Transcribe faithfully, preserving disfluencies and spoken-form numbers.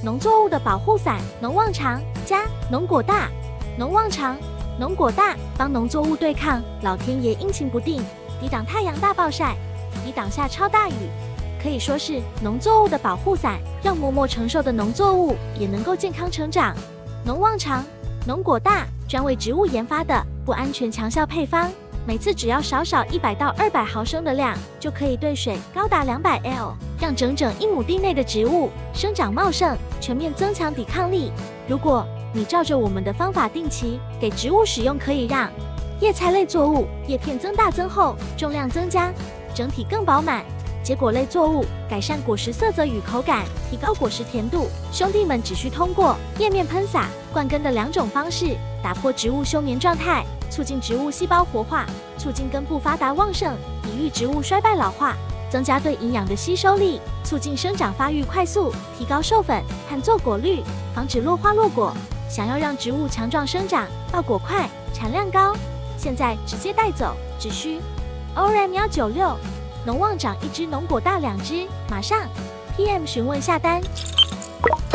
农作物的保护伞，农旺长加农果大。农旺长、农果大帮农作物对抗老天爷阴晴不定，抵挡太阳大暴晒，抵挡下超大雨，可以说是农作物的保护伞，让默默承受的农作物也能够健康成长。农旺长、农果大专为植物研发的不安全强效配方，每次只要少少一百到二百毫升的量，就可以兑水高达两百 L， 让整整一亩地内的植物生长茂盛，全面增强抵抗力。如果你照着我们的方法定期给植物使用，可以让叶菜类作物叶片增大增厚，重量增加，整体更饱满；结果类作物改善果实色泽与口感，提高果实甜度。兄弟们只需通过叶面喷洒、灌根的两种方式，打破植物休眠状态，促进植物细胞活化，促进根部发达旺盛，抵御植物衰败老化，增加对营养的吸收力，促进生长发育快速，提高授粉和坐果率，防止落花落果。想要让植物强壮生长、到果快、产量高，现在直接带走，只需 O R A M 一九六，农旺长一支，农果大两支，马上 P M 询问下单。